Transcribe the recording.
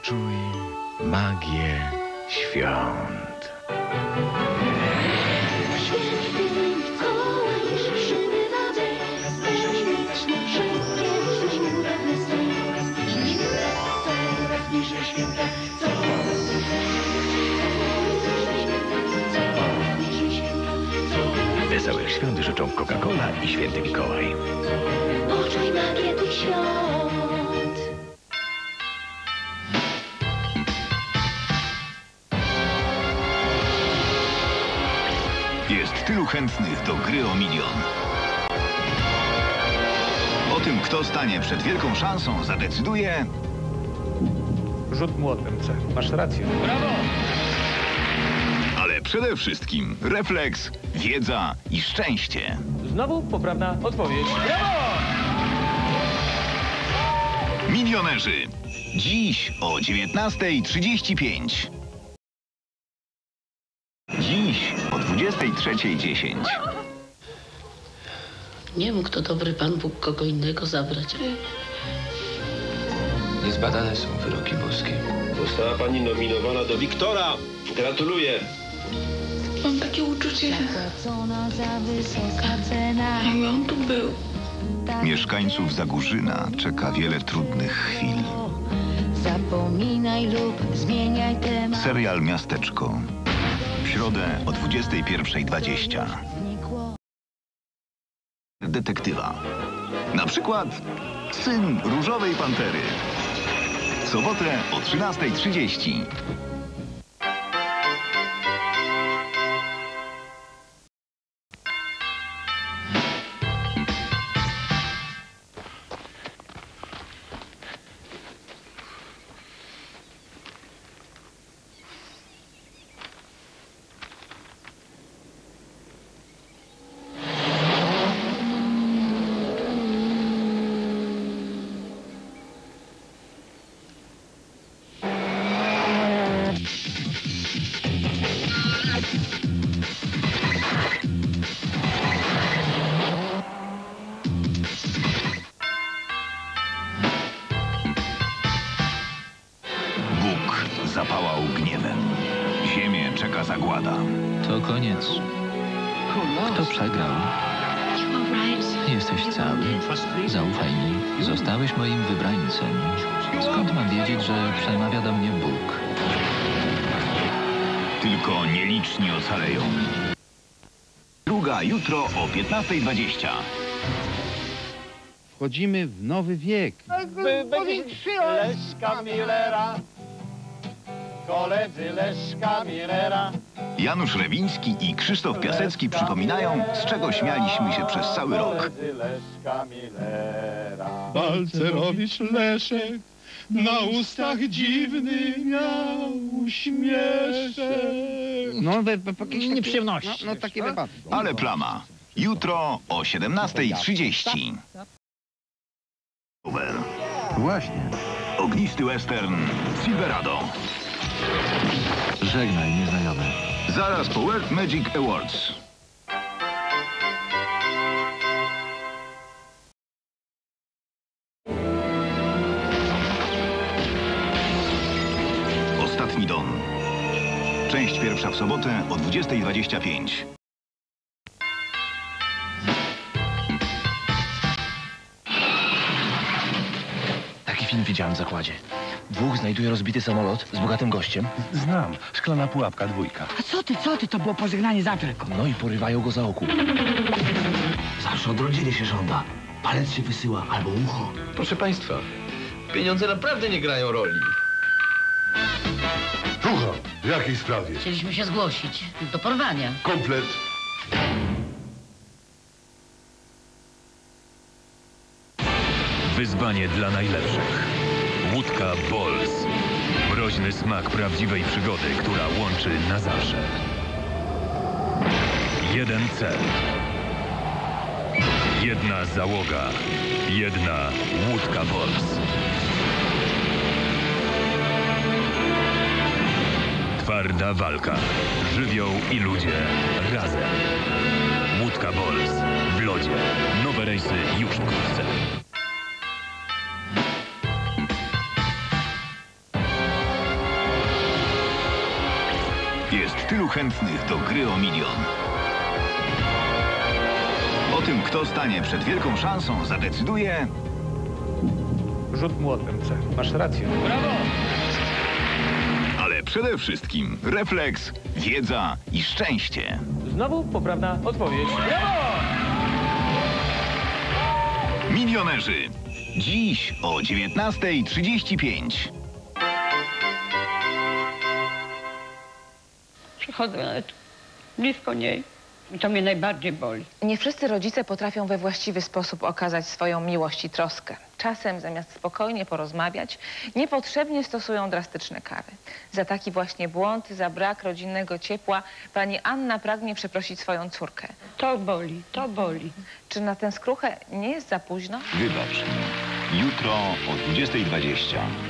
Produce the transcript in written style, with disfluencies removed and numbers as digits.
Poczuj magię świąt. Święty Mikołaj przybywa bez świąteczne wszystkie cudowne sny. Coraz bliżej święta, coraz bliżej święta. Wesołych świąt życzą Coca-Cola i Święty Mikołaj. Poczuj magię tych świąt. Jest tylu chętnych do gry o milion. O tym, kto stanie przed wielką szansą, zadecyduje... Rzut młotem, C. Masz rację. Brawo! Ale przede wszystkim refleks, wiedza i szczęście. Znowu poprawna odpowiedź. Brawo! Milionerzy. Dziś o 19:35. Dziś o 23:10. Nie mógł to dobry Pan Bóg kogo innego zabrać. Niezbadane są wyroki boskie. Została pani nominowana do Wiktora. Gratuluję. Mam takie uczucie, jakby on tu był. Mieszkańców Zagórzyna czeka wiele trudnych chwil. Zapominaj lub zmieniaj temat. Serial Miasteczko. W środę o 21:20. Detektywa. Na przykład Syn Różowej Pantery. W sobotę o 13:30. Zapałał gniewem. Ziemię czeka zagłada. To koniec. Kto przegrał? Jesteś cały. Zaufaj mi. Zostałeś moim wybrańcem. Skąd mam wiedzieć, że przemawia do mnie Bóg? Tylko nieliczni ocaleją. Druga jutro o 15:20. Wchodzimy w nowy wiek. Leszka Millera. Koledzy Leszka Millera. Janusz Rewiński i Krzysztof Piasecki przypominają, z czego śmialiśmy się przez cały rok. Balcerowicz Leszek na ustach dziwny miał uśmieszek. No, jakieś nieprzyjemności. No, takie wypadki. Ale plama. Jutro o 17:30. Właśnie. Ognisty western Silverado. Żegnaj, nieznajomy. Zaraz po World Magic Awards. Ostatni dom. Część pierwsza w sobotę o 20:25. Taki film widziałem w zakładzie. Dwóch znajduje rozbity samolot z bogatym gościem. Znam. Szklana pułapka 2. A co ty? To było pożegnanie za tylko. No i porywają go za okup. Zawsze odrodzenie się żąda. Palec się wysyła albo ucho. Proszę państwa, pieniądze naprawdę nie grają roli. Słucham, w jakiej sprawie? Chcieliśmy się zgłosić do porwania. Komplet. Wyzwanie dla najlepszych. Łódka Balls. Mroźny smak prawdziwej przygody, która łączy na zawsze. Jeden cel. Jedna załoga. Jedna łódka Balls. Twarda walka. Żywioł i ludzie razem. Łódka Balls w lodzie. Nowe rejsy już wkrótce. Jest tylu chętnych do gry o milion. O tym, kto stanie przed wielką szansą, zadecyduje... Rzut młotem, C. Masz rację. Brawo! Ale przede wszystkim refleks, wiedza i szczęście. Znowu poprawna odpowiedź. Brawo! Milionerzy. Dziś o 19:35. Przychodzę nawet blisko niej i to mnie najbardziej boli. Nie wszyscy rodzice potrafią we właściwy sposób okazać swoją miłość i troskę. Czasem zamiast spokojnie porozmawiać, niepotrzebnie stosują drastyczne kary. Za taki właśnie błąd, za brak rodzinnego ciepła pani Anna pragnie przeprosić swoją córkę. To boli, to boli. Czy na tę skruchę nie jest za późno? Wybacz mi. Jutro o 20:20.